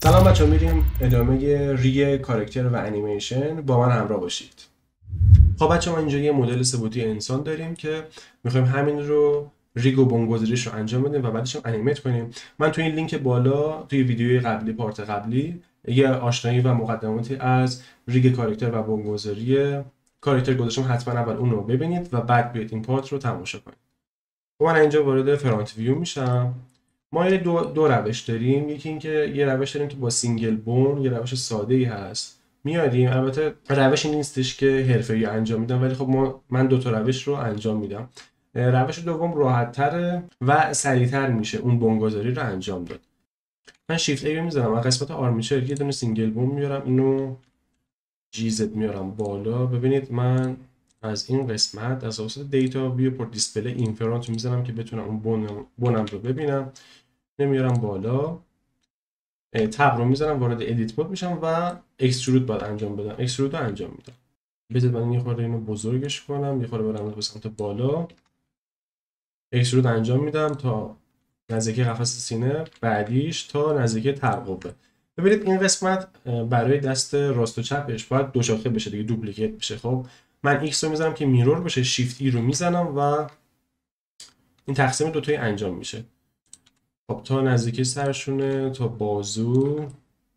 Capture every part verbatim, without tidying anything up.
سلام بچه ها، میریم ادامه ریگ کاراکتر و انیمیشن. با من همراه باشید. خب بچه ما اینجا یه مدل ثبوتی انسان داریم که میخوایم همین رو ریگ و بن‌گذاریش رو انجام بدیم و بعدش هم انیمیت کنیم. من توی این لینک بالا توی ویدیوی قبلی پارت قبلی یه آشنایی و مقدماتی از ریگ کاراکتر و بن‌گذاری کاراکتر گذاشتم، حتما اول اون رو ببینید و بعد بیاید این پارت رو تماشا کنید. خب من اینجا وارد فرانت ویو میشم. ما یه دو, دو روش داریم. یکی این که یه روش داریم که با سینگل بون، یه روش ساده ای هست میاریم. البته روش این نیستش که حرفه‌ای انجام میدم، ولی خب ما من دو تا روش رو انجام میدم. روش دوم راحت تره و سریعتر میشه اون بن‌گذاری رو انجام داد. من شیفت ای رو میزنم و قسمت آرمیچر یه دونه سینگل بون میارم، اینو جی زد میارم بالا. ببینید من از این قسمت از واسه دیتا ویو پورت دیسپلی اینفرانت رو میزنم که بتونم اون بونم, بونم رو ببینم. نمیارم بالا، تب رو میزنم، وارد ادیت مود میشم و اکسترود باید انجام بدم. اکسترود رو انجام میدم. بذارید من یه خورده اینو بزرگش کنم، یه خورده برم به سمت بالا. اکسترود انجام میدم تا نزدیک قفس سینه، بعدیش تا نزدیک ترقوه. ببینید این قسمت برای دست راست و چپش باید دو شاخه بشه دیگه، دوپلیکیت بشه. خب من ایکس رو میزنم که میرور بشه، شیفت ای رو میزنم و این تقسیم دو تایی انجام میشه. خب تا نزدیکی سرشونه، تا بازو،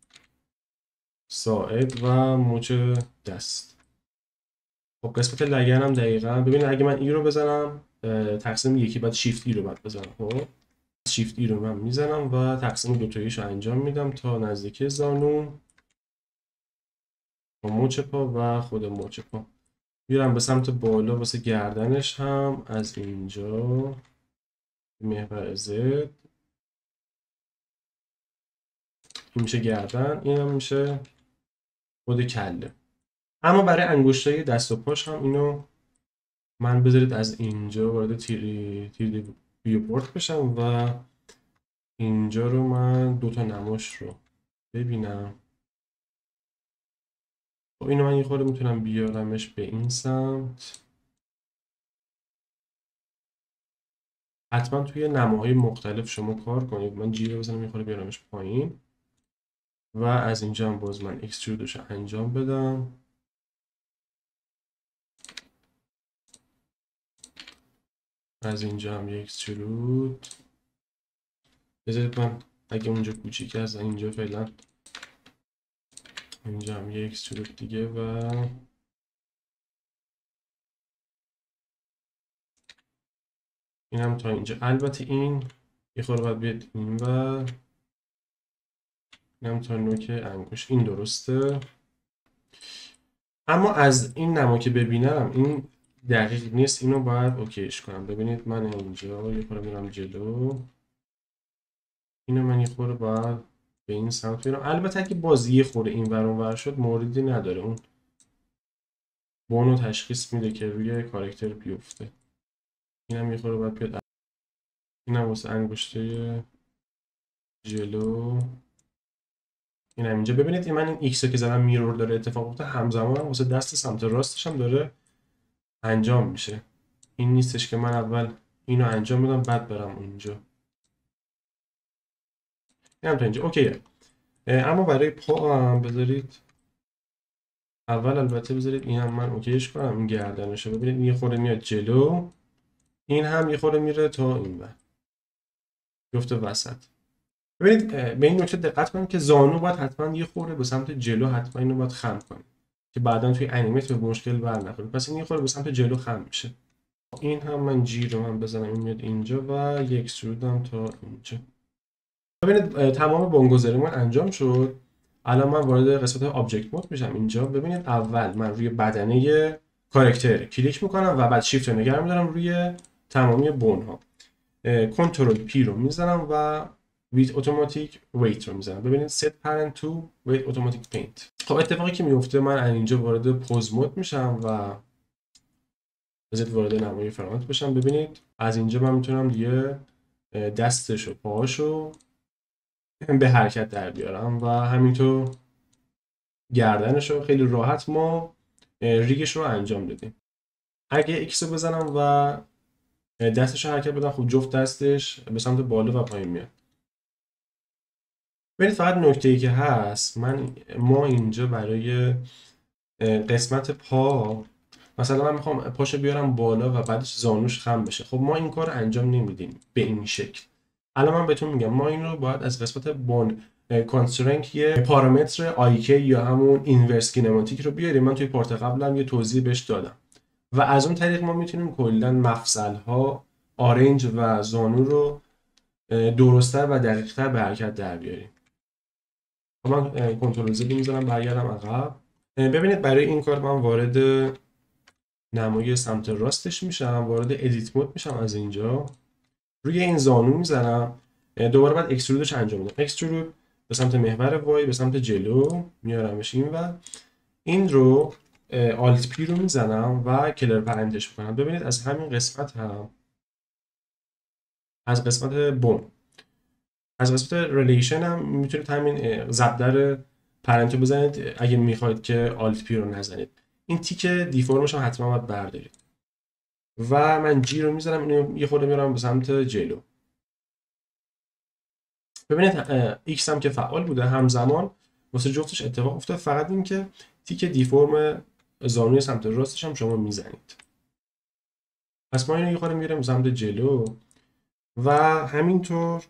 ساعد و مچ دست. خب قسمت لگن هم دقیقاً ببینید اگه من ای رو بزنم تقسیم یکی، بعد شیفت ای رو بعد بزنم. خب شیفت ای رو من میزنم و تقسیم دو تاییش رو انجام میدم تا نزدیکی زانو، با مچ پا و خود مچ پا. میرم به سمت بالا واسه گردنش هم از اینجا محور زد، این میشه گردن، این هم میشه خود کله. اما برای انگشتای دست و پاش هم اینو من بذارید از اینجا وارد تیری تیری ویو پورت بشم و اینجا رو من دوتا نماش رو ببینم. خب اینو من یه خورده میتونم بیارمش به این سمت. حتما توی نماهای مختلف شما کار کنید. من جی رو بزنم یه خورده بیارمش پایین و از اینجا هم باز من اکسترودش رو انجام بدم. از اینجا هم یک اکسترود بذارید من اگه اونجا کوچیکه از اینجا فعلا اینجا هم یک اکسترود دیگه و اینم تا اینجا. البته این یه خورده باید بیاد این و اینم تا نوک انگوش. این درسته، اما از این نما که ببینم این دقیق نیست، اینو باید اوکیش کنم. ببینید من اینجا یه خورده میرم جلو، اینو من یه خورده باید به این سمت بیارم. البته اگه بازی یه خورده این ور اون ور شد موردی نداره، اون بونو تشخیص میده که روی کاراکتر بیفته. اینم یه خورده باید بیاد، اینم واسه انگشته جلو. اینم اینجا ببینید من این ایکس که زدم میرور داره اتفاق افتاده، همزمان واسه دست سمت راستش هم داره انجام میشه. این نیستش که من اول اینو انجام بدم بعد برم اونجا. اینم تا اینجا اوکیه. اما برای پا هم بذارید اول البته بذارید این هم من اوکیش کنم. این گردنشه ببینید این یه خورده میاد جلو، این هم یه خورده میره تا این ور بیفته وسط. ببینید به این نکته دقت کنید که زانو باید حتما یه خورده به سمت جلو، حتما اینو باید خم کنید که بعداً توی انیمیت به مشکل بر نخورید. پس این یه خورده به سمت جلو خم میشه. این هم من جی رو هم بزنم این میاد اینجا و یک اکسترودم تا اینجا. ببینید تمام بن‌گذاری من انجام شد. الان من وارد قسمت آبجکت مود میشم. اینجا ببینید اول من روی بدنه کاراکتر کلیک میکنم و بعد شیفت رو نگه میدارم روی تمامی بون ها. کنترل پی رو میزنم و ویت اتوماتیک ویت رو میزنم. ببینید set parent to wait automatic paint. خب اتفاقی که میفته من اینجا وارد پوز مود میشم و بذارید وارد نمای فرانت بشم. ببینید از اینجا من میتونم دیگه دستش و پاهاشو به حرکت در بیارم و همینطور گردنش رو خیلی راحت ما ریگش رو انجام دادیم. اگه ایکس رو بزنم و دستش رو حرکت بدم، خب جفت دستش به سمت بالا و پایین میاد. ببینید فقط نکته ای که هست، من ما اینجا برای قسمت پا مثلا من میخوام پاشو بیارم بالا و بعدش زانوش خم بشه، خب ما این کار انجام نمیدیم به این شکل. الان من بهتون میگم ما این رو باید از قسمت بون کانسترنگ یه پارامتر آیکی یا همون اینورس کینماتیک رو بیاریم. من توی پارت قبلم یه توضیح بهش دادم و از اون طریق ما میتونیم کلا مفصل ها، آرنج و زانو رو درست‌تر و دقیق‌تر به حرکت در بیاریم. من کنترل زد میزنم برگردم عقب. ببینید برای این کار من وارد نمای سمت راستش میشم، وارد ادیت مود میشم، از اینجا روی این زانو میزنم، دوباره بعد اکسترودش انجام میدم. اکسترود به سمت محور وای به سمت جلو میارمش این و این رو آلت پی رو میزنم و کلر پرنتش میکنم. ببینید از همین قسمت هم از قسمت بون از قسمت ریلیشن هم میتونید همین زبدر پرنتو بزنید اگه میخواید که آلت پی رو نزنید. این تیک دیفرمش هم حتما باید بردارید و من جی رو میزنم، اینو یه خورده میارم به سمت جلو. ببینید ایکس هم که فعال بوده همزمان واسه جفتش اتفاق افتاد، فقط این که تیک دیفرم زانوی سمت راستش هم شما میزنید. پس ما اینو یه خورده میارم به سمت جلو و همینطور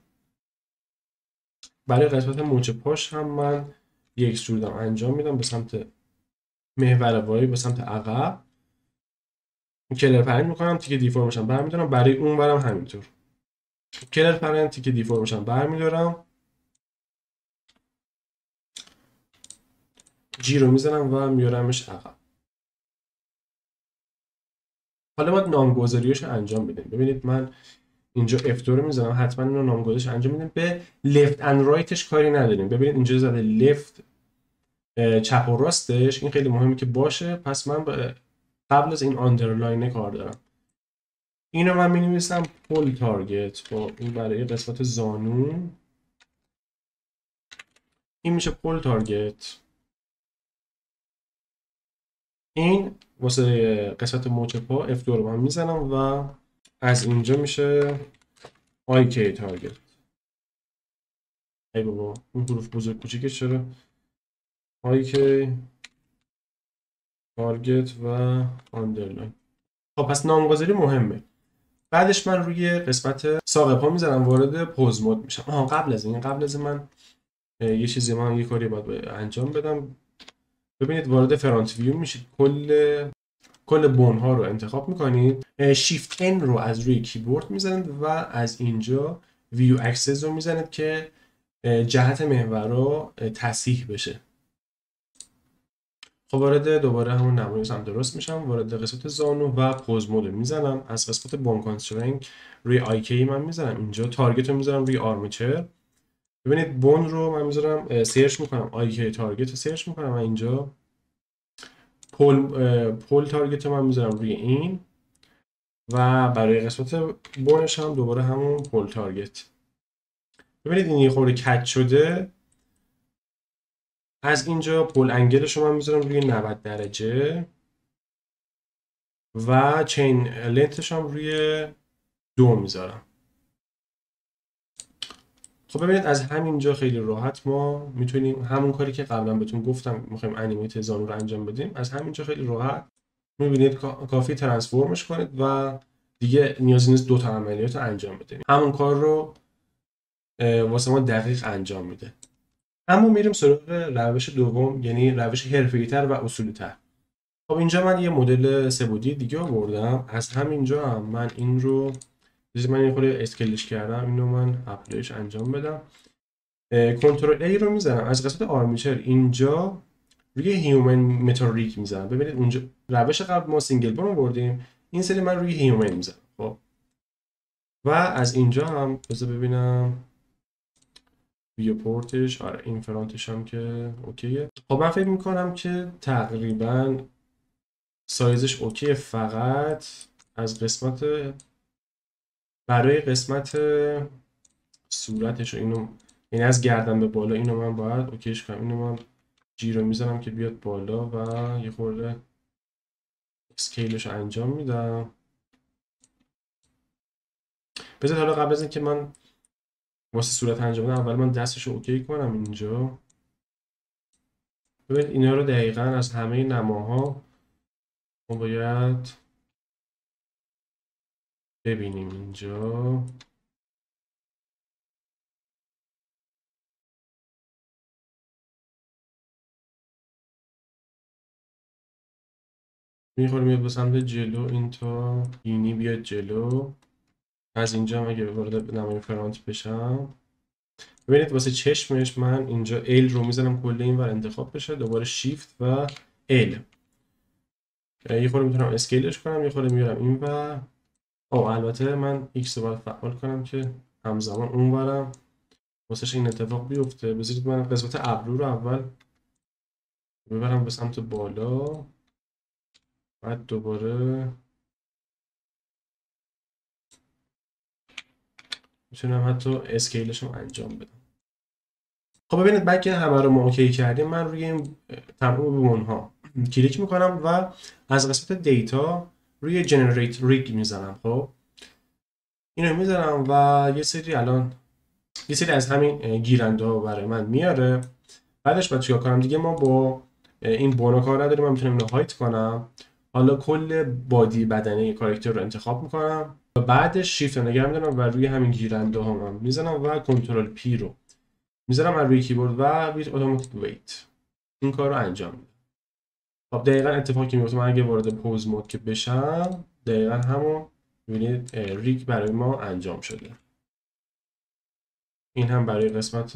برای قسمت مچ پاش هم من یک اکسترودم انجام میدم به سمت محور وای به سمت عقب، کلر پرنت میکنم، تیک دیفرمش هم برمیدارم. برای اون برم همینطور کلر پرنت، تیک دیفرمش هم برمیدارم، جی رو میزنم و میارمش عقب. حالا باید نامگذاریش انجام بدیم. ببینید من اینجا اف دو رو میزنم، حتما اینو نامگذاریش انجام میدیم. به لفت اند رایتش کاری نداریم. ببینید اینجا زده لفت، چپ و راستش این خیلی مهمه که باشه. پس من قبل از این آندرلاین کار دارم. اینو من می‌نویسم پول تارگت. خب این برای قسمت زانو این میشه پول تارگت. این واسه قسمت مچ پا اف دو رو من میزنم و از اینجا میشه آی کی تارگت. ای بابا این حروف بزرگ کوچیکه چرا؟ آی کی تارگت و آندرلاین. خب پس نامگذاری مهمه. بعدش من روی قسمت ساق پا میزنم، وارد پوز مود میشم. آها قبل از این قبل از این من یه چیزی من یه کاری باید انجام بدم. ببینید وارد فرانت ویو میشید، کل کل بون ها رو انتخاب میکنید، شیفت ان رو از روی کیبورد میزنید و از اینجا ویو اکسس رو میزنید که جهت محور رو تصحیح بشه. خب وارد دوباره همون نمای سمت راست میشم، وارد قسمت زانو و پوز مود میزنم. از قسمت بون کانسترنگ روی آی کی من میزنم، اینجا تارگت رو میذارم روی آرمچر. ببینید بون رو من میذارم سرچ میکنم، آی کی تارگت رو سرچ میکنم و اینجا پول پول تارگت رو من میذارم روی این و برای قسمت بونش هم دوباره همون پول تارگت. ببینید این یه خورده کج شده. از اینجا پول انگلش رو من میذارم روی نود درجه و چین لنتش هم روی دو میذارم. خب ببینید از همینجا خیلی راحت ما میتونیم همون کاری که قبلا بهتون گفتم میخوایم انیمیت زانو رو انجام بدیم، از همینجا خیلی راحت میبینید کافی ترانسفورمش کنید و دیگه نیازی نیست دو تا عملیات رو انجام بدیم. همون کار رو واسه ما دقیق انجام میده. اما میریم سراغ روش دوم، یعنی روش حرفه‌ای‌تر و اصولی‌تر. خب اینجا من یه مدل سه‌بعدی دیگه آوردم. از همینجا هم من این رو من یه خورده اسکیلش کردم، اینو من اپلایش انجام بدم. کنترل ای رو میزنم، از قسمت آرمیچر اینجا روی هیومن متریک میزنم. ببینید اونجا روش قبل ما سینگل بون آوردیم، این سری من روی هیومن میزنم. خب و از اینجا هم بذار ببینم ویو پورتش، آره این فرانتش هم که اوکیه. خب من فکر میکنم که تقریبا سایزش اوکیه، فقط از قسمت برای قسمت صورتش و اینو، یعنی از گردن به بالا اینو من باید اوکیش کنم. اینو من جی رو میزنم که بیاد بالا و یه خورده اسکیلش رو انجام میدم. بذار حالا قبل از اینکه من واسه صورت انجام بدن اول من دستشو اوکی کنم اینجا. ببین اینا رو دقیقاً از همه نماها ما باید ببینیم اینجا. میخوره میاد به سمت جلو، این تا بینی بیاد جلو. از اینجا هم اگه وارد نمای فرانت بشم، ببینید واسه چشمش من اینجا ال رو میزنم کل این ور انتخاب بشه، دوباره شیفت و ال. یه خورده میتونم اسکیلش کنم، یه خورده میارم این ور. او البته من ایکس رو باید فعال کنم که همزمان اون ورم واسهش این اتفاق بیفته. بذارید من قسمت ابرو رو اول ببرم به سمت بالا، بعد دوباره میتونم حتی اسکیلش رو انجام بدم. خب ببینید بعد که همه رو ما اوکی کردیم، من روی این تمام بومونها کلیک میکنم و از قسمت دیتا روی جنریت ریگ میزنم. خب اینو میزنم و یه سری الان یه سری از همین گیرنده ها برای من میاره. بعدش باید چیکار کنم دیگه؟ ما با این بونا کار نداریم، من میتونم اینو هایت کنم. حالا کل بادی بدنه کاراکتر رو انتخاب میکنم و بعدش شیفت رو نگه میدارم و روی همین گیرنده ها من میزنم و کنترل پی رو میذارم از روی کیبورد و ویت اتوماتیک ویت این کار رو انجام میدم. خب دقیقاً اتفاقی میفته من اگه وارد پوز مود که بشم، دقیقاً همون ببینید ریگ برای ما انجام شده. این هم برای قسمت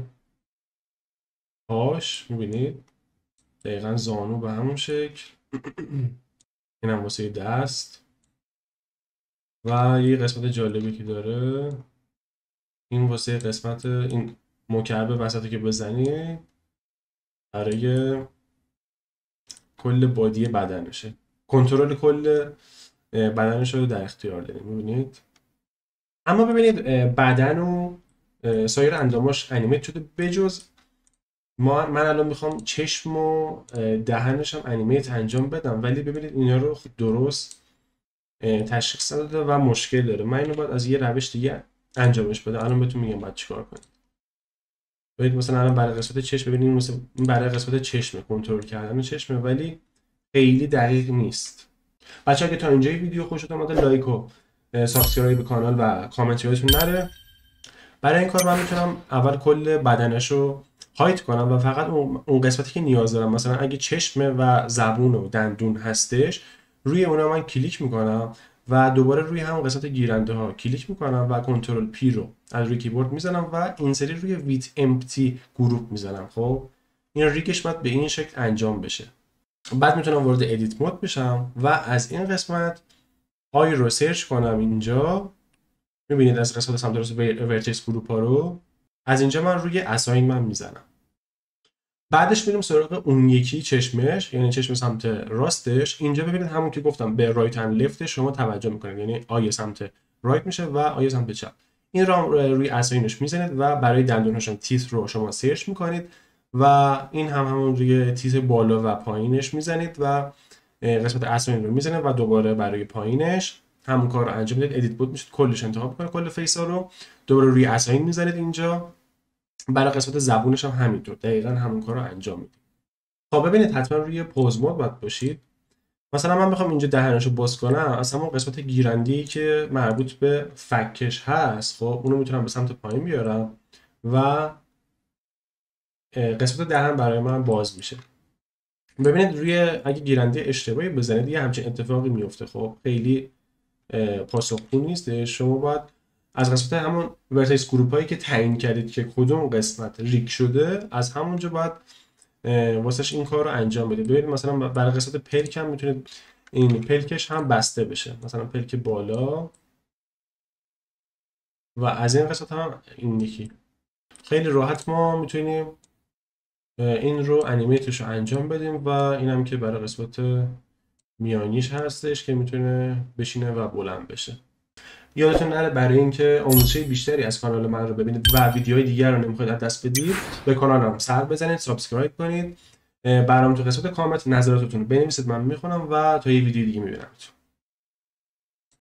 پاش میبینید دقیقاً زانو به همون شکل. این هم واسه دست. و یه قسمت جالبی که داره این واسه قسمت این مکعب وسطی که بزنید برای کل بادی بدنشه، کنترل کل بدنش رو در اختیار داریم میبینید. اما ببینید بدن و سایر انداماش انیمیت شده بجز ما. من الان میخوام چشم و دهنش هم انیمیت انجام بدم، ولی ببینید اینا رو درست تشخیص نداده و مشکل داره. من اینو باید از یه روش دیگه انجامش بدم. الان بهتون میگم باید چیکار کنید. ببینید مثلا الان برای قسمت چشم، ببینید مثلا برای قسمت چشم کنترل کردن چشمه ولی خیلی دقیق نیست. بچه‌ها که تا اینجای ویدیو خوشتون اومده لایک و سابسکرایب کانال و کامنت یادتون نره. برای این کار من میتونم اول کل بدنش رو هایت کنم و فقط اون قسمتی که نیاز دارم، مثلا اگه چشم و زبون و دندون هستش روی اونا من کلیک میکنم و دوباره روی همون قسمت گیرنده ها کلیک میکنم و کنترل پی رو از روی کیبورد میزنم و این سری روی ویت امپتی گروپ میزنم. خب این ریگش باید به این شکل انجام بشه. بعد میتونم وارد ادیت مود بشم و از این قسمت آی رو سرچ کنم. اینجا میبینید از قسمت سمت راست ورتکس گروپ ها رو از اینجا من روی اساین من میزنم. بعدش میریم سراغ اون یکی چشمش، یعنی چشم سمت راستش. اینجا ببینید همون که گفتم به رایت اند لفت شما توجه میکنید، یعنی آی سمت رایت میشه و آی سمت چپ. این رو روی اساینش میزنید و برای دندونهاش تیت رو شما سرچ میکنید و این هم همون روی تیت بالا و پایینش میزنید و قسمت اساین رو میزنید و دوباره برای پایینش همون کار رو انجام میدید. ادیت بود میشید کلش انتخاب کنید، کل فیس ها رو دوباره روی اساین میزنید. اینجا برای قسمت زبونش هم همینطور دقیقاً همون کار رو انجام میدید. خب ببینید حتما روی پوز مود باید باشید. مثلا من میخوام اینجا دهنشو باز کنم، از همون قسمت گیرنده‌ای که مربوط به فکش هست، خب اونو میتونم به سمت پایین بیارم و قسمت دهن برای من باز میشه. ببینید روی اگه گیرنده اشتباهی بزنید یه همچین اتفاقی میفته. خب خیلی پاسخگو نیست. شما باید از قسمت همون ورتکس گروپ هایی که تعیین کردید که کدوم قسمت ریک شده از همونجا باید واسش این کار رو انجام بدید. ببینید مثلا برای قسمت پلک هم میتونید این پلکش هم بسته بشه، مثلا پلک بالا و از این قسمت هم این یکی. خیلی راحت ما میتونیم این رو انیمیتش رو انجام بدیم و اینم که برای قسمت میانیش هستش که میتونه بشینه و بلند بشه. یادتون نره برای اینکه آموزش بیشتری از کانال من رو ببینید و ویدیوهای دیگر رو نمیخواید از دست بدید، به کانالم سر بزنید، سابسکرایب کنید، برام تو قسمت کامنت نظراتتون رو بنویسید، من میخونم و تا یه ویدیو دیگه میبینم.